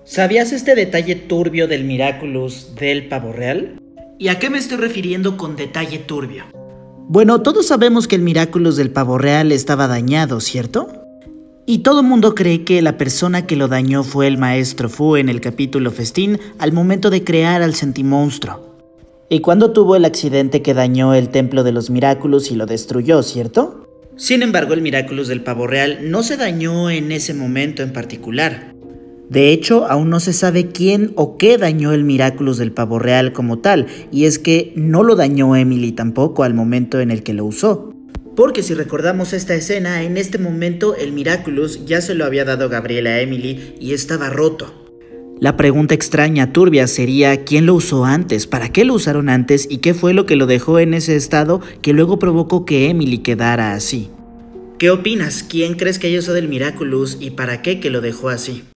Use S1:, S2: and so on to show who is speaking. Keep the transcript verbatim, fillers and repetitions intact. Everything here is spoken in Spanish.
S1: ¿Sabías este detalle turbio del Miraculous del pavo real? ¿Y a qué me estoy refiriendo con detalle turbio? Bueno, todos sabemos que el Miraculous del pavo real estaba dañado, ¿cierto? Y todo mundo cree que la persona que lo dañó fue el maestro Fu en el capítulo Festín al momento de crear al Sentimonstruo. Y cuando tuvo el accidente que dañó el templo de los Miraculous y lo destruyó, ¿cierto? Sin embargo, el Miraculous del pavo real no se dañó en ese momento en particular. De hecho, aún no se sabe quién o qué dañó el Miraculous del pavo real como tal, y es que no lo dañó Emily tampoco al momento en el que lo usó. Porque si recordamos esta escena, en este momento el Miraculous ya se lo había dado Gabriel a Emily y estaba roto. La pregunta extraña, turbia, sería ¿quién lo usó antes? ¿Para qué lo usaron antes? ¿Y qué fue lo que lo dejó en ese estado que luego provocó que Emily quedara así? ¿Qué opinas? ¿Quién crees que haya usado el Miraculous y para qué que lo dejó así?